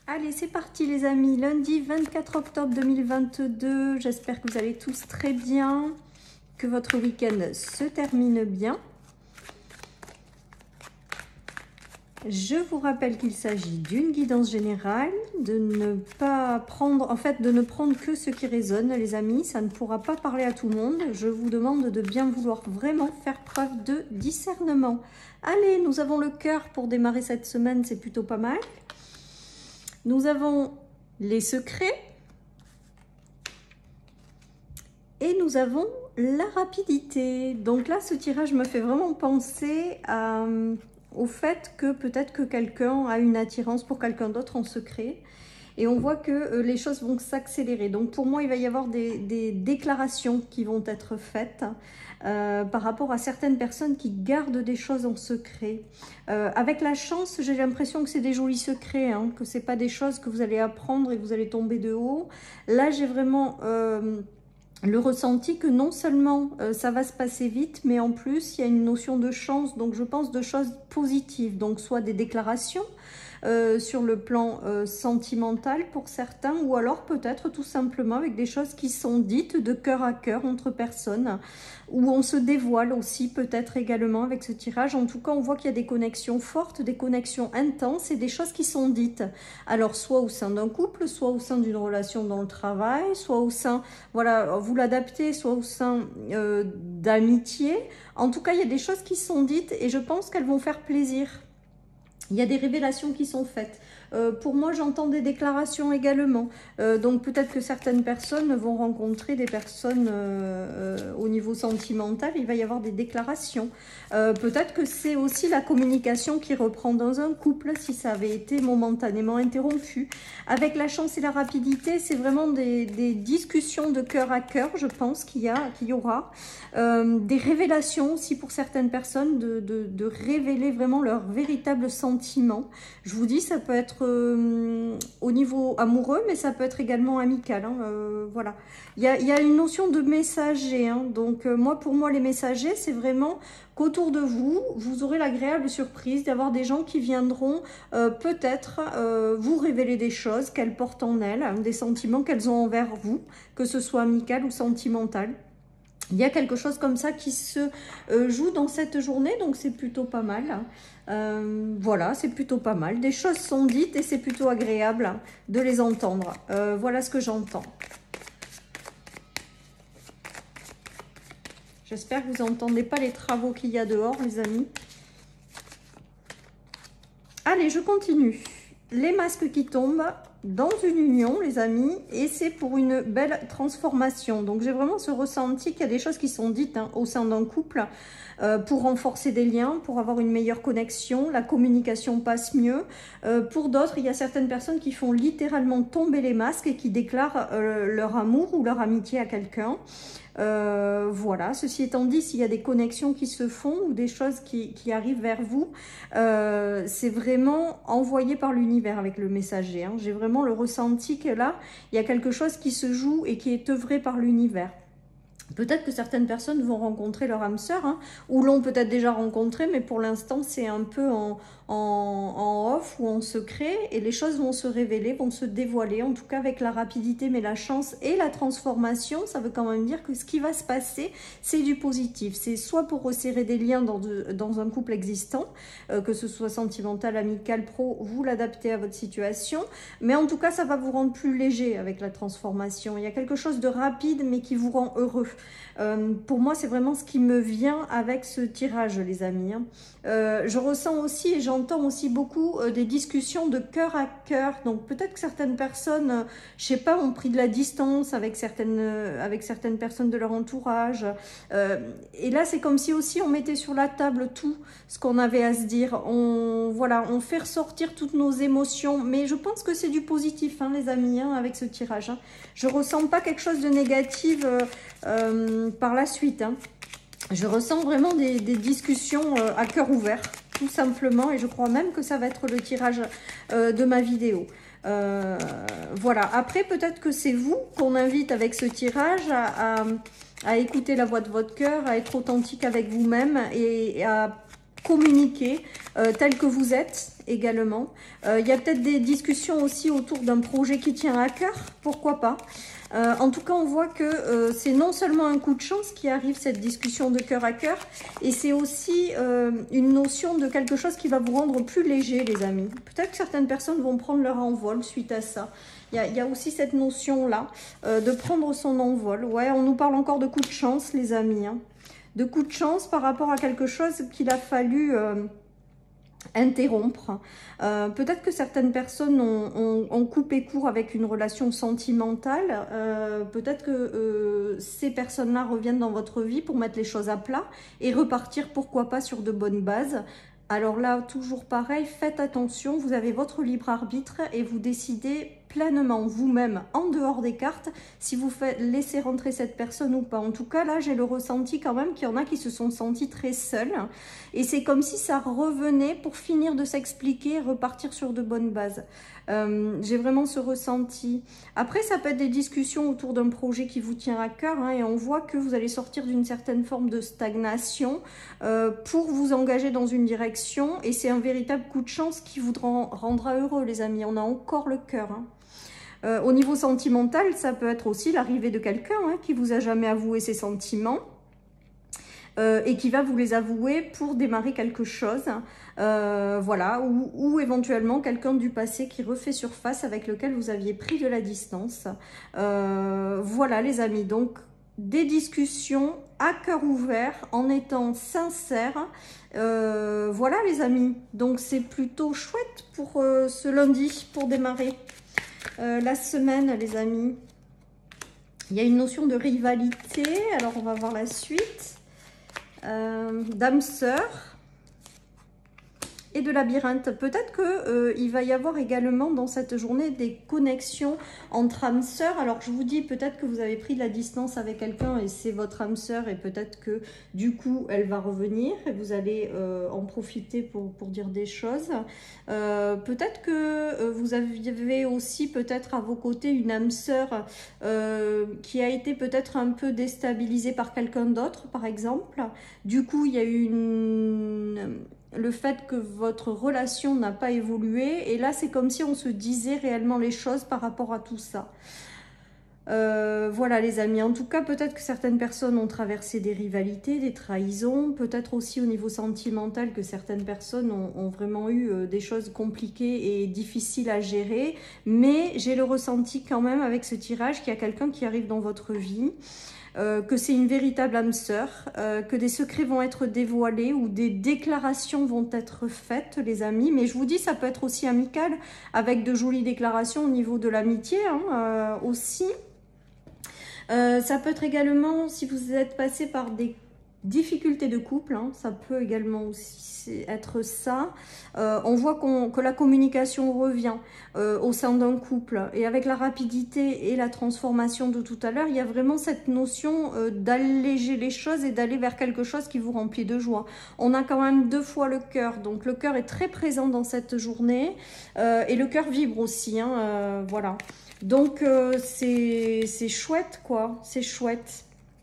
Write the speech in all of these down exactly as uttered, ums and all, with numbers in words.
Allez, c'est parti les amis, lundi vingt-quatre octobre deux mille vingt-deux. J'espère que vous allez tous très bien, que votre week-end se termine bien. Je vous rappelle qu'il s'agit d'une guidance générale, de ne pas prendre, en fait, de ne prendre que ce qui résonne, les amis. Ça ne pourra pas parler à tout le monde. Je vous demande de bien vouloir vraiment faire preuve de discernement. Allez, nous avons le cœur pour démarrer cette semaine, c'est plutôt pas mal. Nous avons les secrets et nous avons la rapidité. Donc là, ce tirage me fait vraiment penser à, au fait que peut-être que quelqu'un a une attirance pour quelqu'un d'autre en secret. Et on voit que euh, les choses vont s'accélérer. Donc pour moi, il va y avoir des, des déclarations qui vont être faites euh, par rapport à certaines personnes qui gardent des choses en secret. Euh, avec la chance, j'ai l'impression que c'est des jolis secrets, hein, que ce n'est pas des choses que vous allez apprendre et vous allez tomber de haut. Là, j'ai vraiment... Euh, le ressenti que non seulement euh, ça va se passer vite, mais en plus il y a une notion de chance, donc je pense de choses positives, donc soit des déclarations euh, sur le plan euh, sentimental pour certains, ou alors peut-être tout simplement avec des choses qui sont dites de cœur à cœur entre personnes, où on se dévoile aussi peut-être également avec ce tirage. En tout cas, on voit qu'il y a des connexions fortes, des connexions intenses et des choses qui sont dites. Alors, soit au sein d'un couple, soit au sein d'une relation dans le travail, soit au sein, voilà, vous l'adaptez, soit au sein euh, d'amitié. En tout cas, il y a des choses qui sont dites et je pense qu'elles vont faire plaisir. Il y a des révélations qui sont faites. Euh, pour moi, j'entends des déclarations également. Euh, donc peut-être que certaines personnes vont rencontrer des personnes euh, euh, au niveau sentimental. Il va y avoir des déclarations. Euh, peut-être que c'est aussi la communication qui reprend dans un couple si ça avait été momentanément interrompu. Avec la chance et la rapidité, c'est vraiment des, des discussions de cœur à cœur, je pense qu'il y, qu'il y aura. Euh, des révélations aussi pour certaines personnes, de, de, de révéler vraiment leur véritable sentiment. Je vous dis, ça peut être euh, au niveau amoureux, mais ça peut être également amical. Hein, euh, voilà. Il y a, il y a une notion de messager. Hein, donc, euh, moi, pour moi, les messagers, c'est vraiment qu'autour de vous, vous aurez l'agréable surprise d'avoir des gens qui viendront euh, peut-être euh, vous révéler des choses qu'elles portent en elles, hein, des sentiments qu'elles ont envers vous, que ce soit amical ou sentimental. Il y a quelque chose comme ça qui se euh, joue dans cette journée, donc c'est plutôt pas mal. Euh, voilà, c'est plutôt pas mal. Des choses sont dites et c'est plutôt agréable de les entendre. Euh, voilà ce que j'entends. J'espère que vous n'entendez pas les travaux qu'il y a dehors, les amis. Allez, je continue. Les masques qui tombent dans une union, les amis, et c'est pour une belle transformation. Donc, j'ai vraiment ce ressenti qu'il y a des choses qui sont dites hein, au sein d'un couple euh, pour renforcer des liens, pour avoir une meilleure connexion. La communication passe mieux. Euh, pour d'autres, il y a certaines personnes qui font littéralement tomber les masques et qui déclarent euh, leur amour ou leur amitié à quelqu'un. Euh, voilà, ceci étant dit, s'il y a des connexions qui se font ou des choses qui, qui arrivent vers vous, euh, c'est vraiment envoyé par l'univers avec le messager. Hein. J'ai vraiment le ressenti que là, il y a quelque chose qui se joue et qui est œuvré par l'univers. Peut-être que certaines personnes vont rencontrer leur âme sœur, hein, ou l'ont peut-être déjà rencontré, mais pour l'instant, c'est un peu en, en, en off ou en secret, et les choses vont se révéler, vont se dévoiler, en tout cas avec la rapidité, mais la chance et la transformation, ça veut quand même dire que ce qui va se passer, c'est du positif. C'est soit pour resserrer des liens dans, de, dans un couple existant, euh, que ce soit sentimental, amical, pro, vous l'adaptez à votre situation, mais en tout cas, ça va vous rendre plus léger avec la transformation. Il y a quelque chose de rapide, mais qui vous rend heureux. Euh, pour moi, c'est vraiment ce qui me vient avec ce tirage, les amis. Hein. Euh, je ressens aussi et j'entends aussi beaucoup euh, des discussions de cœur à cœur. Donc, peut-être que certaines personnes, euh, je sais pas, ont pris de la distance avec certaines, euh, avec certaines personnes de leur entourage. Euh, et là, c'est comme si aussi on mettait sur la table tout ce qu'on avait à se dire. On, voilà, on fait ressortir toutes nos émotions. Mais je pense que c'est du positif, hein, les amis, hein, avec ce tirage. Hein. Je ressens pas quelque chose de négatif euh, euh, par la suite. Hein. Je ressens vraiment des, des discussions euh, à cœur ouvert, tout simplement. Et je crois même que ça va être le tirage euh, de ma vidéo. Euh, voilà. Après, peut-être que c'est vous qu'on invite avec ce tirage à, à, à écouter la voix de votre cœur, à être authentique avec vous-même et, et à communiquer euh, tel que vous êtes également. Euh, il y a peut-être des discussions aussi autour d'un projet qui tient à cœur, pourquoi pas. Euh, en tout cas, on voit que euh, c'est non seulement un coup de chance qui arrive, cette discussion de cœur à cœur, et c'est aussi euh, une notion de quelque chose qui va vous rendre plus léger, les amis. Peut-être que certaines personnes vont prendre leur envol suite à ça. Il y a, il y a aussi cette notion-là euh, de prendre son envol. Ouais, on nous parle encore de coup de chance, les amis, hein. De coup de chance par rapport à quelque chose qu'il a fallu euh, interrompre. Euh, Peut-être que certaines personnes ont, ont, ont coupé court avec une relation sentimentale. Euh, Peut-être que euh, ces personnes-là reviennent dans votre vie pour mettre les choses à plat et repartir, pourquoi pas, sur de bonnes bases. Alors là, toujours pareil, faites attention, vous avez votre libre arbitre et vous décidez pleinement vous-même, en dehors des cartes, si vous faites, laissez rentrer cette personne ou pas. En tout cas, là, j'ai le ressenti quand même qu'il y en a qui se sont sentis très seuls. Et c'est comme si ça revenait pour finir de s'expliquer, repartir sur de bonnes bases. Euh, j'ai vraiment ce ressenti. Après, ça peut être des discussions autour d'un projet qui vous tient à cœur, hein, et on voit que vous allez sortir d'une certaine forme de stagnation euh, pour vous engager dans une direction, et c'est un véritable coup de chance qui vous rendra heureux, les amis. On a encore le cœur, hein. Euh, au niveau sentimental, ça peut être aussi l'arrivée de quelqu'un hein, qui vous a jamais avoué ses sentiments. Euh, et qui va vous les avouer pour démarrer quelque chose, euh, voilà, ou, ou éventuellement quelqu'un du passé qui refait surface avec lequel vous aviez pris de la distance. Euh, voilà les amis, donc des discussions à cœur ouvert, en étant sincère. Euh, voilà les amis, donc c'est plutôt chouette pour euh, ce lundi, pour démarrer euh, la semaine les amis. Il y a une notion de rivalité, alors on va voir la suite. Euh, d'âme sœur et de labyrinthe. Peut-être que euh, il va y avoir également dans cette journée des connexions entre âmes sœurs. Alors je vous dis, peut-être que vous avez pris de la distance avec quelqu'un et c'est votre âme sœur, et peut-être que du coup elle va revenir et vous allez euh, en profiter pour, pour dire des choses. Euh, peut-être que euh, vous avez aussi peut-être à vos côtés une âme sœur euh, qui a été peut-être un peu déstabilisée par quelqu'un d'autre, par exemple. Du coup, il y a eu une... le fait que votre relation n'a pas évolué, et là c'est comme si on se disait réellement les choses par rapport à tout ça. Euh, voilà les amis, en tout cas peut-être que certaines personnes ont traversé des rivalités, des trahisons, peut-être aussi au niveau sentimental que certaines personnes ont, ont vraiment eu euh, des choses compliquées et difficiles à gérer, mais j'ai le ressenti quand même avec ce tirage qu'il y a quelqu'un qui arrive dans votre vie. Euh, que c'est une véritable âme sœur, euh, que des secrets vont être dévoilés ou des déclarations vont être faites, les amis. Mais je vous dis, ça peut être aussi amical, avec de jolies déclarations au niveau de l'amitié hein, euh, aussi. Euh, ça peut être également, si vous êtes passé par des difficultés de couple, hein, ça peut également aussi être ça. Euh, on voit qu'on, que la communication revient euh, au sein d'un couple, et avec la rapidité et la transformation de tout à l'heure, il y a vraiment cette notion euh, d'alléger les choses et d'aller vers quelque chose qui vous remplit de joie. On a quand même deux fois le cœur, donc le cœur est très présent dans cette journée, euh, et le cœur vibre aussi, hein, euh, voilà. Donc euh, c'est chouette quoi, c'est chouette.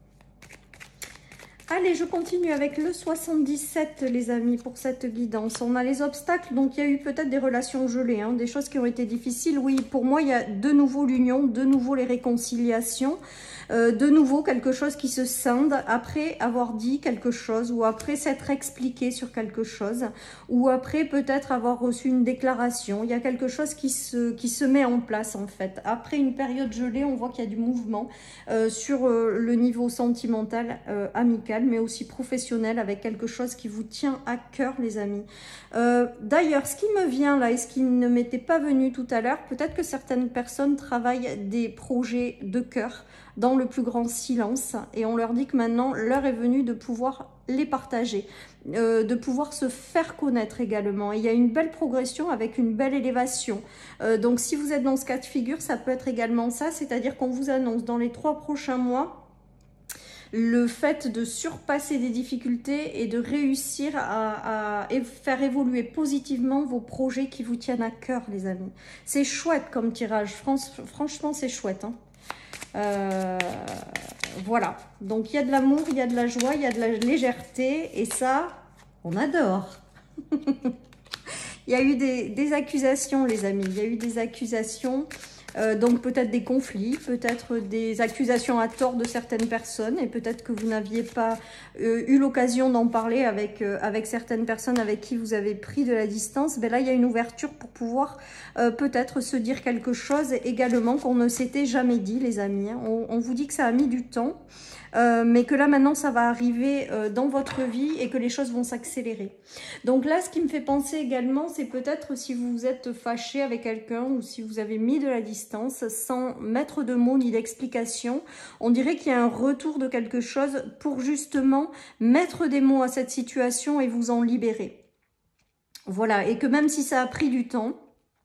Allez, je continue avec le soixante-dix-sept, les amis, pour cette guidance. On a les obstacles, donc il y a eu peut-être des relations gelées, hein, des choses qui ont été difficiles. Oui, pour moi, il y a de nouveau l'union, de nouveau les réconciliations, euh, de nouveau quelque chose qui se scinde après avoir dit quelque chose, ou après s'être expliqué sur quelque chose, ou après peut-être avoir reçu une déclaration. Il y a quelque chose qui se, qui se met en place, en fait. Après une période gelée, on voit qu'il y a du mouvement euh, sur euh, le niveau sentimental, euh, amical, mais aussi professionnel, avec quelque chose qui vous tient à cœur, les amis. Euh, D'ailleurs, ce qui me vient là, et ce qui ne m'était pas venu tout à l'heure, peut-être que certaines personnes travaillent des projets de cœur dans le plus grand silence, et on leur dit que maintenant, l'heure est venue de pouvoir les partager, euh, de pouvoir se faire connaître également. Et il y a une belle progression avec une belle élévation. Euh, donc, si vous êtes dans ce cas de figure, ça peut être également ça, c'est-à-dire qu'on vous annonce dans les trois prochains mois le fait de surpasser des difficultés et de réussir à, à faire évoluer positivement vos projets qui vous tiennent à cœur, les amis. C'est chouette comme tirage, franchement c'est chouette, hein. Euh, voilà, donc il y a de l'amour, il y a de la joie, il y a de la légèreté, et ça, On adore. Il y a eu des, des accusations, les amis. Il y a eu des accusations. Euh, donc peut-être des conflits, peut-être des accusations à tort de certaines personnes et peut-être que vous n'aviez pas euh, eu l'occasion d'en parler avec, euh, avec certaines personnes avec qui vous avez pris de la distance. Ben là, il y a une ouverture pour pouvoir euh, peut-être se dire quelque chose également qu'on ne s'était jamais dit, les amis. Hein. On, on vous dit que ça a mis du temps. Euh, mais que là maintenant ça va arriver euh, dans votre vie et que les choses vont s'accélérer. Donc là, ce qui me fait penser également, c'est peut-être si vous vous êtes fâché avec quelqu'un ou si vous avez mis de la distance sans mettre de mots ni d'explication, on dirait qu'il y a un retour de quelque chose pour justement mettre des mots à cette situation et vous en libérer. Voilà, et que même si ça a pris du temps,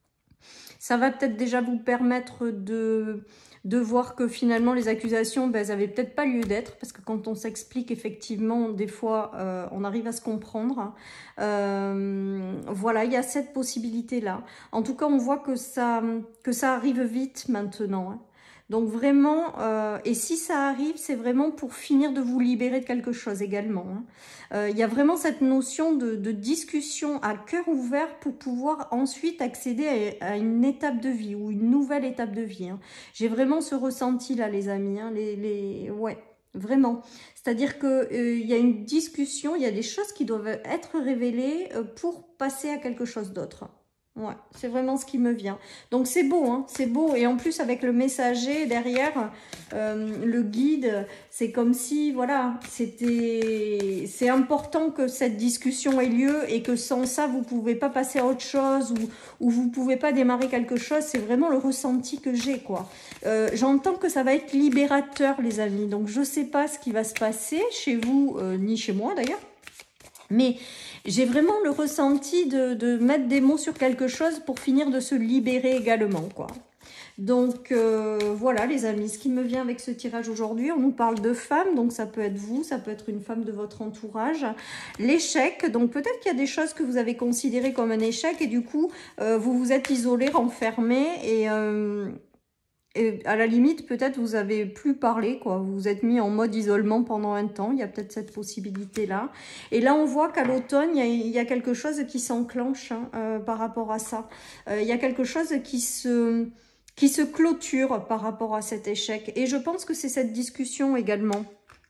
ça va peut-être déjà vous permettre de... de voir que finalement les accusations, ben, elles n'avaient peut-être pas lieu d'être, parce que quand on s'explique, effectivement, des fois, euh, on arrive à se comprendre. Euh, voilà, il y a cette possibilité-là. En tout cas, on voit que ça, que ça arrive vite maintenant. Hein. Donc vraiment, euh, et si ça arrive, c'est vraiment pour finir de vous libérer de quelque chose également. Hein. Euh, il y a vraiment cette notion de, de discussion à cœur ouvert pour pouvoir ensuite accéder à, à une étape de vie ou une nouvelle étape de vie. Hein. J'ai vraiment ce ressenti là, les amis. Hein, les, les... Ouais, vraiment. C'est-à-dire qu'il euh, y a une discussion, il y a des choses qui doivent être révélées euh, pour passer à quelque chose d'autre. Ouais, c'est vraiment ce qui me vient. Donc c'est beau, hein, c'est beau. Et en plus avec le messager derrière, euh, le guide, c'est comme si, voilà, c'était, c'est important que cette discussion ait lieu et que sans ça, vous pouvez pas passer à autre chose ou, ou vous pouvez pas démarrer quelque chose. C'est vraiment le ressenti que j'ai, quoi. Euh, j'entends que ça va être libérateur, les amis. Donc je sais pas ce qui va se passer chez vous, euh, ni chez moi d'ailleurs. Mais j'ai vraiment le ressenti de, de mettre des mots sur quelque chose pour finir de se libérer également, quoi. Donc, euh, voilà, les amis, ce qui me vient avec ce tirage aujourd'hui, on nous parle de femmes, donc ça peut être vous, ça peut être une femme de votre entourage. L'échec, donc peut-être qu'il y a des choses que vous avez considérées comme un échec et du coup, euh, vous vous êtes isolé, renfermé et... Euh, Et à la limite, peut-être vous avez plus parlé, quoi. Vous vous êtes mis en mode isolement pendant un temps. Il y a peut-être cette possibilité-là. Et là, on voit qu'à l'automne, il, il y a quelque chose qui s'enclenche hein, euh, par rapport à ça. Euh, il y a quelque chose qui se, qui se clôture par rapport à cet échec. Et je pense que c'est cette discussion également.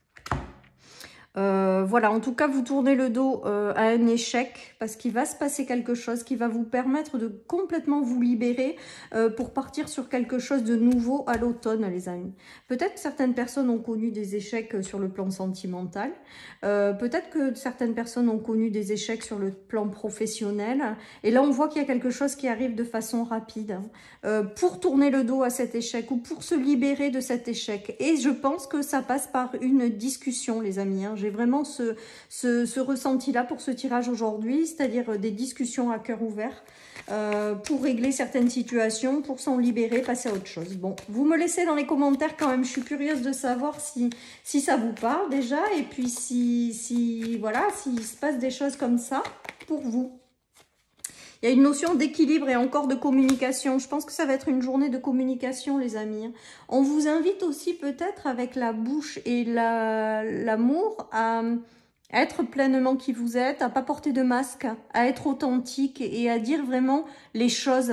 Euh, voilà, en tout cas, vous tournez le dos euh, à un échec parce qu'il va se passer quelque chose qui va vous permettre de complètement vous libérer euh, pour partir sur quelque chose de nouveau à l'automne, les amis. Peut-être que certaines personnes ont connu des échecs sur le plan sentimental. Euh, Peut-être que certaines personnes ont connu des échecs sur le plan professionnel. Et là, on voit qu'il y a quelque chose qui arrive de façon rapide euh, pour tourner le dos à cet échec ou pour se libérer de cet échec. Et je pense que ça passe par une discussion, les amis. Hein. J'ai vraiment ce, ce, ce ressenti-là pour ce tirage aujourd'hui, c'est-à-dire des discussions à cœur ouvert euh, pour régler certaines situations, pour s'en libérer, passer à autre chose. Bon, vous me laissez dans les commentaires quand même, je suis curieuse de savoir si, si ça vous parle déjà, et puis si, si voilà, s'il se passe des choses comme ça pour vous. Il y a une notion d'équilibre et encore de communication. Je pense que ça va être une journée de communication, les amis. On vous invite aussi peut-être avec la bouche et l'amour à être pleinement qui vous êtes, à pas porter de masque, à être authentique et à dire vraiment les choses.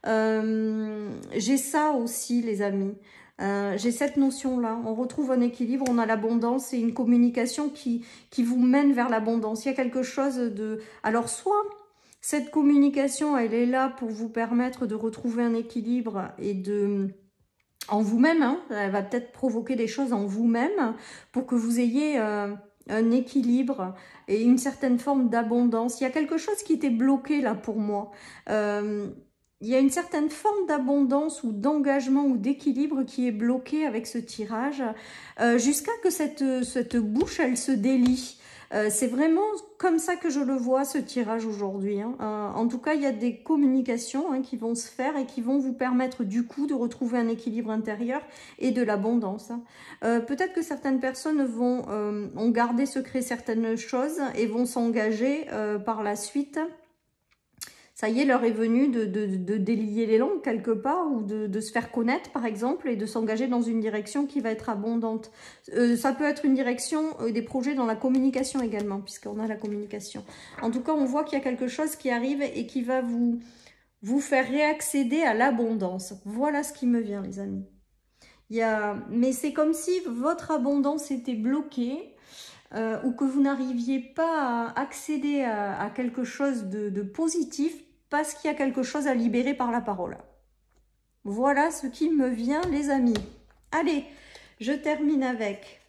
Euh, j'ai ça aussi, les amis. Euh, j'ai cette notion-là. On retrouve un équilibre, on a l'abondance et une communication qui, qui vous mène vers l'abondance. Il y a quelque chose de... Alors, soit... cette communication, elle est là pour vous permettre de retrouver un équilibre et de... en vous-même, hein, elle va peut-être provoquer des choses en vous-même pour que vous ayez euh, un équilibre et une certaine forme d'abondance. Il y a quelque chose qui était bloqué là pour moi. Euh, il y a une certaine forme d'abondance ou d'engagement ou d'équilibre qui est bloqué avec ce tirage euh, jusqu'à que cette, cette bouche, elle se délie. Euh, c'est vraiment comme ça que je le vois, ce tirage aujourd'hui. Hein. Euh, en tout cas, il y a des communications hein, qui vont se faire et qui vont vous permettre du coup de retrouver un équilibre intérieur et de l'abondance. Hein. Euh, Peut-être que certaines personnes vont euh, ont gardé secret certaines choses et vont s'engager euh, par la suite. Ça y est, l'heure est venue de, de, de délier les langues quelque part ou de, de se faire connaître par exemple et de s'engager dans une direction qui va être abondante. Euh, ça peut être une direction, euh, des projets dans la communication également, puisqu'on a la communication. En tout cas, on voit qu'il y a quelque chose qui arrive et qui va vous, vous faire réaccéder à l'abondance. Voilà ce qui me vient, les amis. Il y a... Mais c'est comme si votre abondance était bloquée. Euh, ou que vous n'arriviez pas à accéder à, à quelque chose de, de positif parce qu'il y a quelque chose à libérer par la parole. Voilà ce qui me vient, les amis. Allez, je termine avec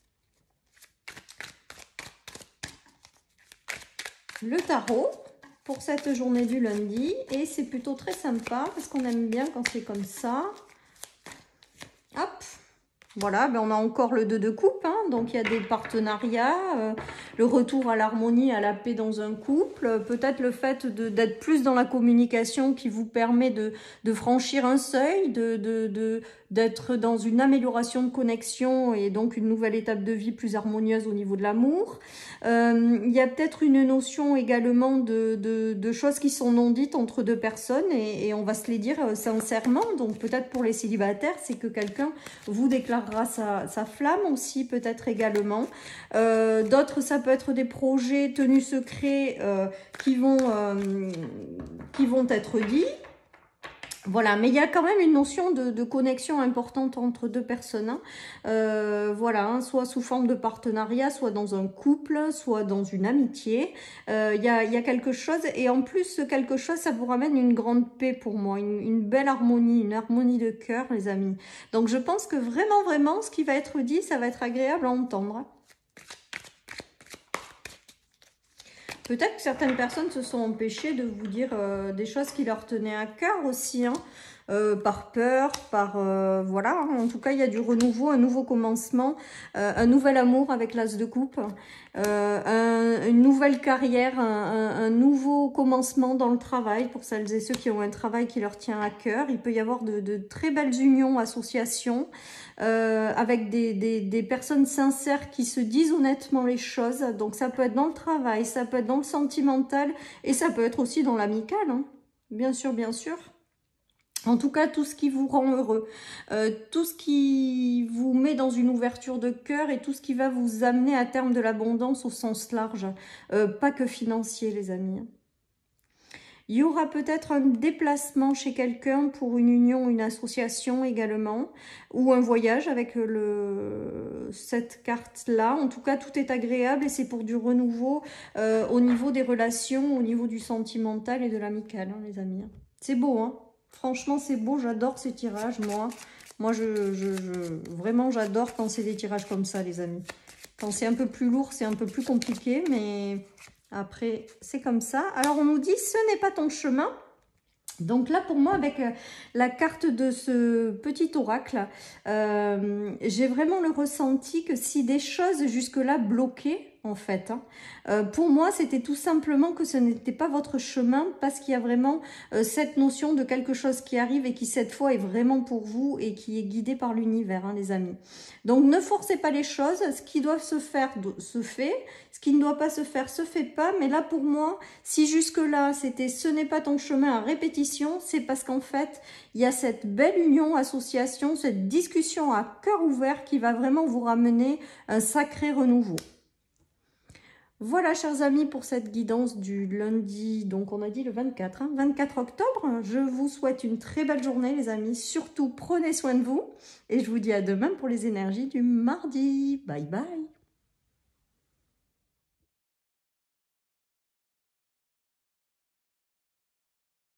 le tarot pour cette journée du lundi. Et c'est plutôt très sympa parce qu'on aime bien quand c'est comme ça. Hop! Voilà, ben on a encore le deux de coupe, hein, donc il y a des partenariats, euh, le retour à l'harmonie, à la paix dans un couple, peut-être le fait d'être plus dans la communication qui vous permet de, de franchir un seuil, de, de, de, d'être dans une amélioration de connexion et donc une nouvelle étape de vie plus harmonieuse au niveau de l'amour. Euh, il y a peut-être une notion également de, de, de choses qui sont non dites entre deux personnes et, et on va se les dire sincèrement, donc peut-être pour les célibataires, c'est que quelqu'un vous déclare Sa, sa flamme aussi peut-être également. Euh, D'autres, ça peut être des projets tenus secrets euh, qui, vont, euh, qui vont être dits. Voilà, mais il y a quand même une notion de, de connexion importante entre deux personnes. Hein. Euh, voilà, hein, soit sous forme de partenariat, soit dans un couple, soit dans une amitié. Euh, il y a, il y a quelque chose, et en plus, ce quelque chose, ça vous ramène une grande paix pour moi, une, une belle harmonie, une harmonie de cœur, les amis. Donc, je pense que vraiment, vraiment, ce qui va être dit, ça va être agréable à entendre. Peut-être que certaines personnes se sont empêchées de vous dire euh, des choses qui leur tenaient à cœur aussi, hein, euh, par peur, par... Euh, voilà, hein, en tout cas, il y a du renouveau, un nouveau commencement, euh, un nouvel amour avec l'as de coupe, euh, un, une nouvelle carrière, un, un, un nouveau commencement dans le travail pour celles et ceux qui ont un travail qui leur tient à cœur. Il peut y avoir de, de très belles unions, associations, Euh, avec des, des, des personnes sincères qui se disent honnêtement les choses. Donc ça peut être dans le travail, ça peut être dans le sentimental et ça peut être aussi dans l'amical, hein. Bien sûr, bien sûr. En tout cas, tout ce qui vous rend heureux, euh, tout ce qui vous met dans une ouverture de cœur et tout ce qui va vous amener à terme de l'abondance au sens large, euh, pas que financier, les amis. Il y aura peut-être un déplacement chez quelqu'un pour une union, une association également, ou un voyage avec le, cette carte-là. En tout cas, tout est agréable et c'est pour du renouveau euh, au niveau des relations, au niveau du sentimental et de l'amical, hein, les amis. C'est beau, hein. Franchement, c'est beau. J'adore ces tirages, moi. Moi, je, je, je vraiment, j'adore quand c'est des tirages comme ça, les amis. Quand c'est un peu plus lourd, c'est un peu plus compliqué, mais... Après, c'est comme ça. Alors, on nous dit, ce n'est pas ton chemin. Donc là, pour moi, avec la carte de ce petit oracle, euh, j'ai vraiment le ressenti que si des choses jusque-là bloquaient, en fait, hein, euh, pour moi, c'était tout simplement que ce n'était pas votre chemin parce qu'il y a vraiment euh, cette notion de quelque chose qui arrive et qui, cette fois, est vraiment pour vous et qui est guidé par l'univers, hein, les amis. Donc, ne forcez pas les choses. Ce qui doit se faire se fait. Ce qui ne doit pas se faire se fait pas. Mais là, pour moi, si jusque-là, c'était ce n'est pas ton chemin à répétition, c'est parce qu'en fait, il y a cette belle union, association, cette discussion à cœur ouvert qui va vraiment vous ramener un sacré renouveau. Voilà, chers amis, pour cette guidance du lundi, donc on a dit le vingt-quatre, hein, vingt-quatre octobre. Je vous souhaite une très belle journée, les amis. Surtout, prenez soin de vous. Et je vous dis à demain pour les énergies du mardi. Bye bye.